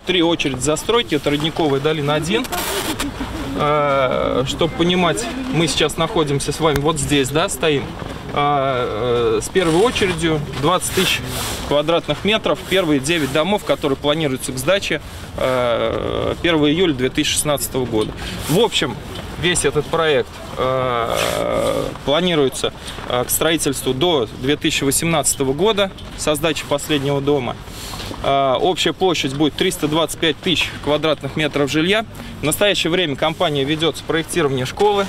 3 очереди застройки. Это Родниковая долина 1. Чтобы понимать, мы сейчас находимся с вами вот здесь, да, стоим. С первой очередью 20 тысяч квадратных метров. Первые 9 домов, которые планируются к сдаче 1 июля 2016 года. В общем, весь этот проект планируется к строительству до 2018 года, со сдачи последнего дома. Общая площадь будет 325 тысяч квадратных метров жилья. В настоящее время компания ведется проектирование школы.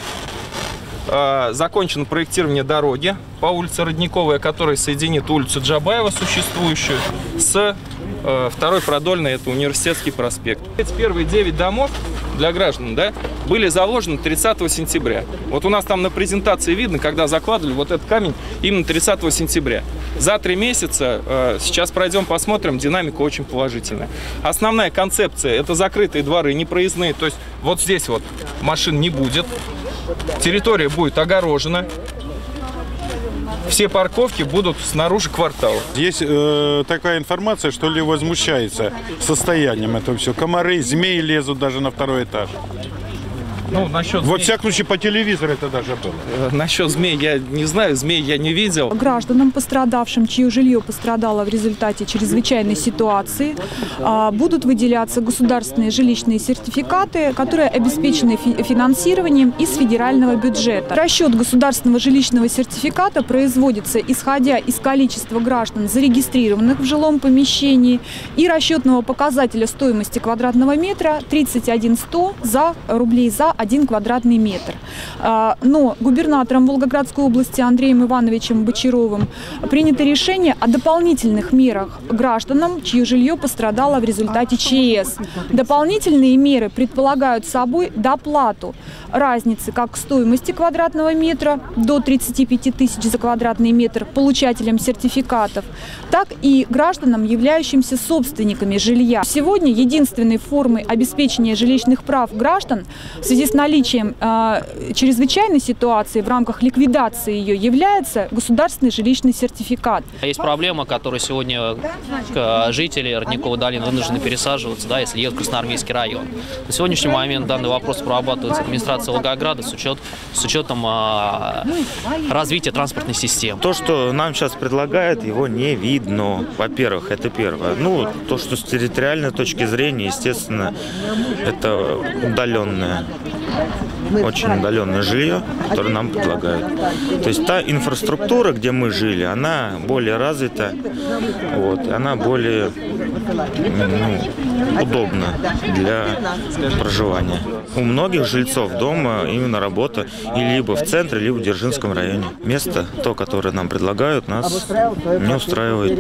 Закончено проектирование дороги по улице Родниковая, которая соединит улицу Джабаева, существующую, с второй продольной, это Университетский проспект. Эти первые 9 домов для граждан, да, были заложены 30 сентября. Вот у нас там на презентации видно, когда закладывали вот этот камень именно 30 сентября. За 3 месяца, сейчас пройдем, посмотрим, динамика очень положительная. Основная концепция – это закрытые дворы, непроездные, то есть вот здесь вот машин не будет. Территория будет огорожена. Все парковки будут снаружи квартала. Есть такая информация, что ли возмущается состоянием этого всего. Комары, змеи лезут даже на 2-й этаж. Ну, насчет во всяком случае, по телевизору это даже было. Насчет змей я не знаю, змей я не видел. Гражданам, пострадавшим, чье жилье пострадало в результате чрезвычайной ситуации, будут выделяться государственные жилищные сертификаты, которые обеспечены финансированием из федерального бюджета. Расчет государственного жилищного сертификата производится исходя из количества граждан, зарегистрированных в жилом помещении, и расчетного показателя стоимости квадратного метра 31 100 рублей за 1 квадратный метр. Но губернатором Волгоградской области Андреем Ивановичем Бочаровым принято решение о дополнительных мерах гражданам, чье жилье пострадало в результате ЧС. Дополнительные меры предполагают собой доплату разницы как стоимости квадратного метра до 35 тысяч за квадратный метр получателям сертификатов, так и гражданам, являющимся собственниками жилья. Сегодня единственной формой обеспечения жилищных прав граждан в связи с наличием чрезвычайной ситуации в рамках ликвидации ее является государственный жилищный сертификат. Есть проблема, которую сегодня жители Родниковой долины вынуждены пересаживаться, да, если едут в Красноармейский район. На сегодняшний момент данный вопрос прорабатывается администрацией Волгограда с учетом развития транспортной системы. То, что нам сейчас предлагают, его не видно. Во-первых, это первое. Ну, то, что с территориальной точки зрения, естественно, это удаленное, очень удаленное жилье, которое нам предлагают. То есть та инфраструктура, где мы жили, она более развита, вот, она более удобна для проживания. У многих жильцов дома именно работа и либо в центре, либо в Дзержинском районе. Место, то, которое нам предлагают, нас не устраивает.